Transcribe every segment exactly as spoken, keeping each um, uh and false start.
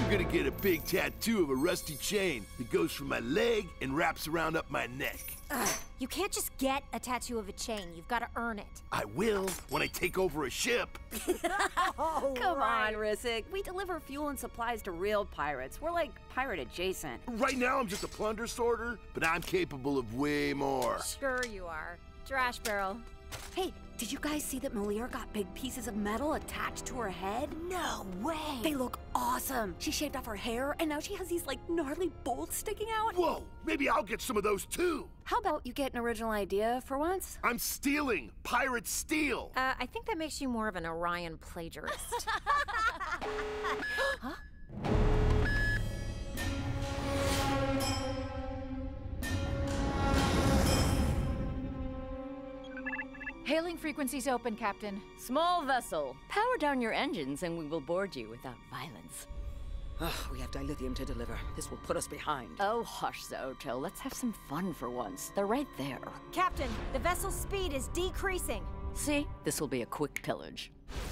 I'm gonna get a big tattoo of a rusty chain that goes from my leg and wraps around up my neck. Ugh, you can't just get a tattoo of a chain. You've got to earn it. I will when I take over a ship. Oh, come right. on, Rissik. We deliver fuel and supplies to real pirates. We're like pirate adjacent. Right now, I'm just a plunder sorter, but I'm capable of way more. Sure you are. Trash barrel. Hey, did you guys see that Malir got big pieces of metal attached to her head? No way! They look awesome. She shaved off her hair, and now she has these, like, gnarly bolts sticking out. Whoa, maybe I'll get some of those, too. How about you get an original idea for once? I'm stealing. Pirates steal. Uh, I think that makes you more of an Orion plagiarist. Huh? Hailing frequencies open, Captain. Small vessel. Power down your engines and we will board you without violence. Ugh, we have dilithium to deliver. This will put us behind. Oh, hush, Zoto. Let's have some fun for once. They're right there. Captain, the vessel's speed is decreasing. See? This will be a quick pillage.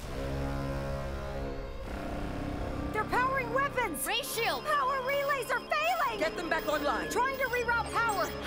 They're powering weapons! Ray shield! Power relays are failing! Get them back online! Trying to reroute power!